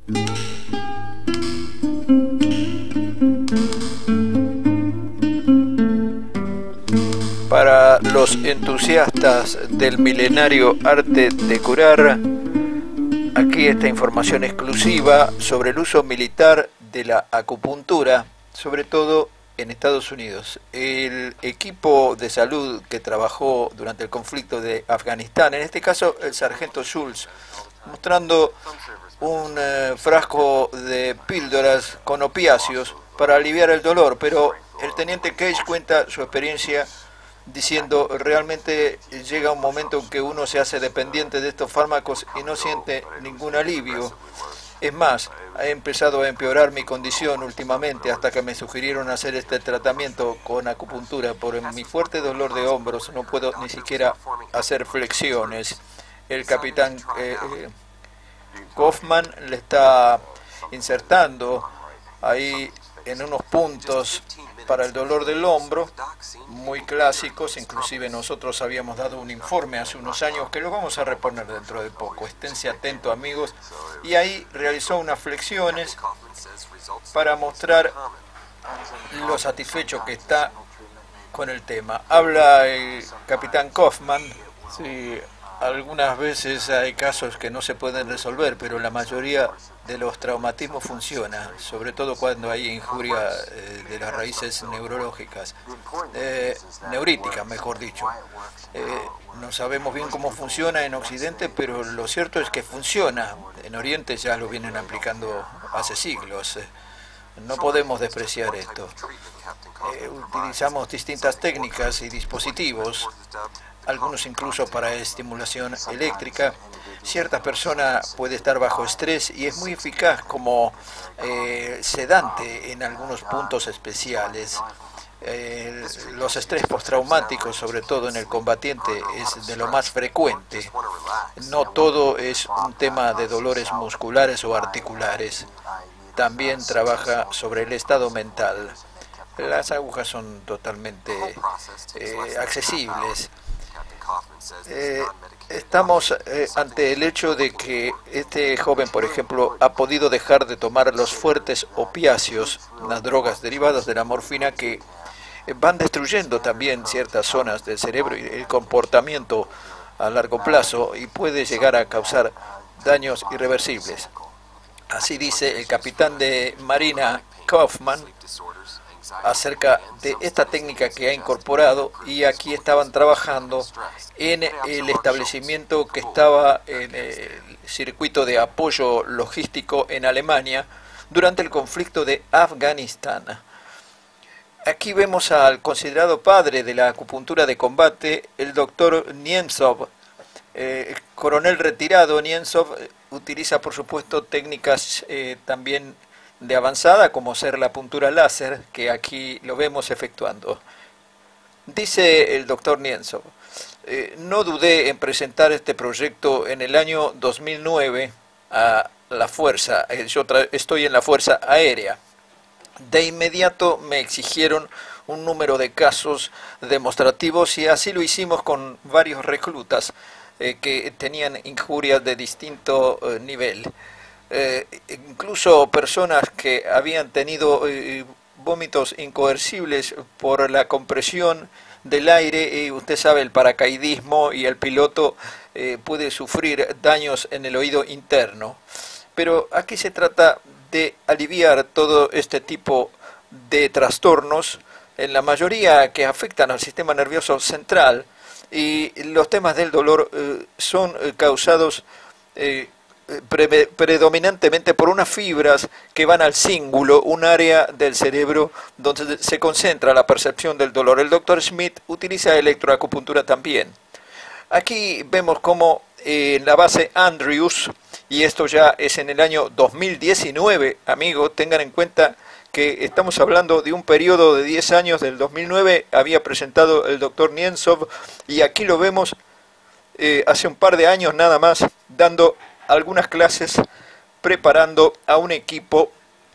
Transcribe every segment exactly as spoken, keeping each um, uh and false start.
Para los entusiastas del milenario arte de curar, aquí esta información exclusiva sobre el uso militar de la acupuntura, sobre todo en Estados Unidos. El equipo de salud que trabajó durante el conflicto de Afganistán, en este caso el sargento Schultz, mostrando un eh, frasco de píldoras con opiáceos para aliviar el dolor, pero el teniente Cage cuenta su experiencia diciendo: realmente llega un momento en que uno se hace dependiente de estos fármacos y no siente ningún alivio. Es más, he empezado a empeorar mi condición últimamente hasta que me sugirieron hacer este tratamiento con acupuntura. Por mi fuerte dolor de hombros no puedo ni siquiera hacer flexiones. El capitán eh, eh, Kaufman le está insertando ahí en unos puntos para el dolor del hombro, muy clásicos. Inclusive nosotros habíamos dado un informe hace unos años que lo vamos a reponer dentro de poco. Esténse atentos, amigos. Y ahí realizó unas flexiones para mostrar lo satisfecho que está con el tema. Habla el capitán Kaufman. Sí, algunas veces hay casos que no se pueden resolver, pero la mayoría de los traumatismos funciona, sobre todo cuando hay injuria eh, de las raíces neurológicas, eh, neuríticas, mejor dicho. Eh, no sabemos bien cómo funciona en Occidente, pero lo cierto es que funciona. En Oriente ya lo vienen aplicando hace siglos. Eh, no podemos despreciar esto. Eh, utilizamos distintas técnicas y dispositivos, algunos incluso para estimulación eléctrica. Cierta persona puede estar bajo estrés y es muy eficaz como eh, sedante en algunos puntos especiales. Eh, los estrés postraumáticos, sobre todo en el combatiente, es de lo más frecuente. No todo es un tema de dolores musculares o articulares. También trabaja sobre el estado mental. Las agujas son totalmente eh, accesibles. Eh, estamos eh, ante el hecho de que este joven, por ejemplo, ha podido dejar de tomar los fuertes opiáceos, las drogas derivadas de la morfina, que eh, van destruyendo también ciertas zonas del cerebro y el comportamiento a largo plazo, y puede llegar a causar daños irreversibles. Así dice el capitán de Marina Kaufman acerca de esta técnica que ha incorporado. Y aquí estaban trabajando en el establecimiento que estaba en el circuito de apoyo logístico en Alemania durante el conflicto de Afganistán. Aquí vemos al considerado padre de la acupuntura de combate, el doctor Niemcov. Eh, coronel retirado, Niemcov utiliza por supuesto técnicas eh, también de avanzada, como ser la puntura láser, que aquí lo vemos efectuando. Dice el doctor Niemcov: eh, no dudé en presentar este proyecto en el año dos mil nueve a la Fuerza. Eh, yo estoy en la Fuerza Aérea. De inmediato me exigieron un número de casos demostrativos y así lo hicimos con varios reclutas eh, que tenían injurias de distinto eh, nivel. Eh, incluso personas que habían tenido eh, vómitos incoercibles por la compresión del aire, y usted sabe, el paracaidismo, y el piloto eh, puede sufrir daños en el oído interno. Pero aquí se trata de aliviar todo este tipo de trastornos, en la mayoría que afectan al sistema nervioso central, y los temas del dolor eh, son eh, causados eh, Pre predominantemente por unas fibras que van al cíngulo, un área del cerebro donde se concentra la percepción del dolor. El doctor Schmidt utiliza electroacupuntura también. Aquí vemos cómo eh, en la base Andrews, y esto ya es en el año dos mil diecinueve, amigos, tengan en cuenta que estamos hablando de un periodo de diez años. Del dos mil nueve había presentado el doctor Niemcov, y aquí lo vemos eh, hace un par de años nada más, dando algunas clases, preparando a un equipo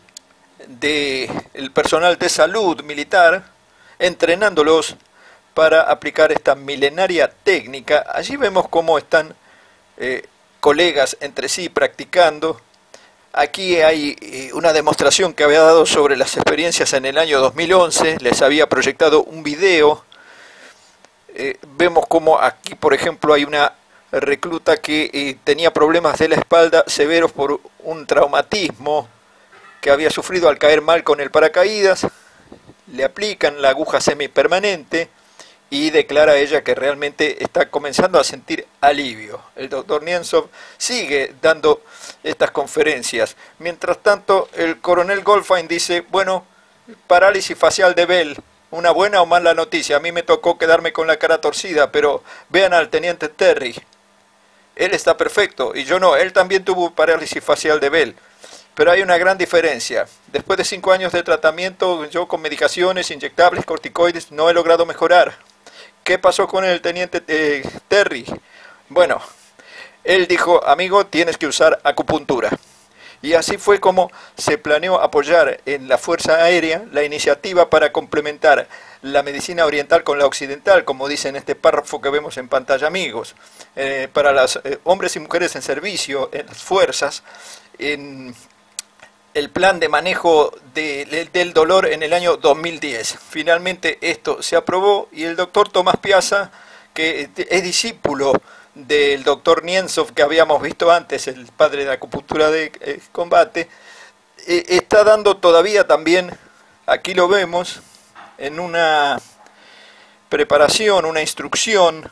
del personal de salud militar, entrenándolos para aplicar esta milenaria técnica. Allí vemos cómo están eh, colegas entre sí practicando. Aquí hay eh, una demostración que había dado sobre las experiencias en el año dos mil once, les había proyectado un video. Eh, vemos como aquí, por ejemplo, hay una recluta que eh, tenía problemas de la espalda severos por un traumatismo que había sufrido al caer mal con el paracaídas. Le aplican la aguja semipermanente y declara ella que realmente está comenzando a sentir alivio. El doctor Niensov sigue dando estas conferencias. Mientras tanto, el coronel Goldfein dice, bueno, parálisis facial de Bell, una buena o mala noticia. A mí me tocó quedarme con la cara torcida, pero vean al teniente Terry. Él está perfecto y yo no. Él también tuvo parálisis facial de Bell. Pero hay una gran diferencia. Después de cinco años de tratamiento, yo con medicaciones, inyectables, corticoides, no he logrado mejorar. ¿Qué pasó con el teniente eh, Terry? Bueno, él dijo, amigo, tienes que usar acupuntura. Y así fue como se planeó apoyar en la Fuerza Aérea la iniciativa para complementar la medicina oriental con la occidental, como dice en este párrafo que vemos en pantalla, amigos, eh, para los eh, hombres y mujeres en servicio, en las fuerzas, en el plan de manejo de, de, del dolor en el año dos mil diez. Finalmente esto se aprobó y el doctor Tomás Piazza, que es discípulo del doctor Niensov que habíamos visto antes, el padre de la acupuntura de eh, combate, eh, está dando todavía también, aquí lo vemos, en una preparación, una instrucción.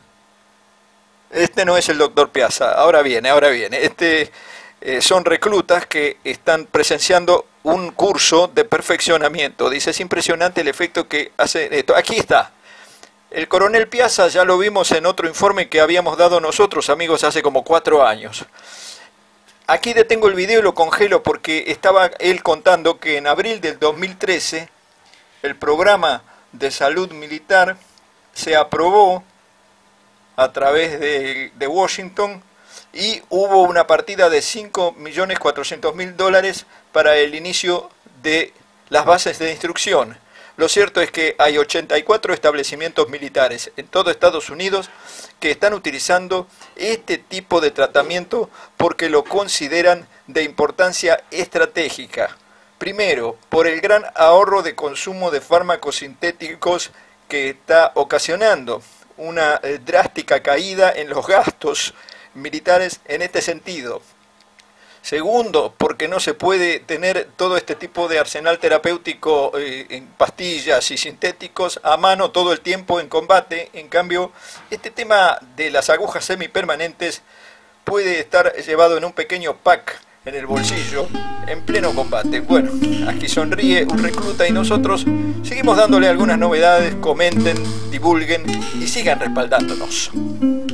Este no es el doctor Piazza, ahora viene, ahora viene. Este eh, son reclutas que están presenciando un curso de perfeccionamiento. Dice, es impresionante el efecto que hace esto. Aquí está. El coronel Piazza ya lo vimos en otro informe que habíamos dado nosotros, amigos, hace como cuatro años. Aquí detengo el video y lo congelo porque estaba él contando que en abril del dos mil trece el programa de salud militar se aprobó a través de, de Washington y hubo una partida de cinco millones cuatrocientos mil dólares para el inicio de las bases de instrucción. Lo cierto es que hay ochenta y cuatro establecimientos militares en todo Estados Unidos que están utilizando este tipo de tratamiento porque lo consideran de importancia estratégica. Primero, por el gran ahorro de consumo de fármacos sintéticos que está ocasionando una eh, drástica caída en los gastos militares en este sentido. Segundo, porque no se puede tener todo este tipo de arsenal terapéutico eh, en pastillas y sintéticos a mano todo el tiempo en combate. En cambio, este tema de las agujas semipermanentes puede estar llevado en un pequeño pack en el bolsillo en pleno combate. Bueno, aquí sonríe un recluta y nosotros seguimos dándole algunas novedades. Comenten, divulguen y sigan respaldándonos.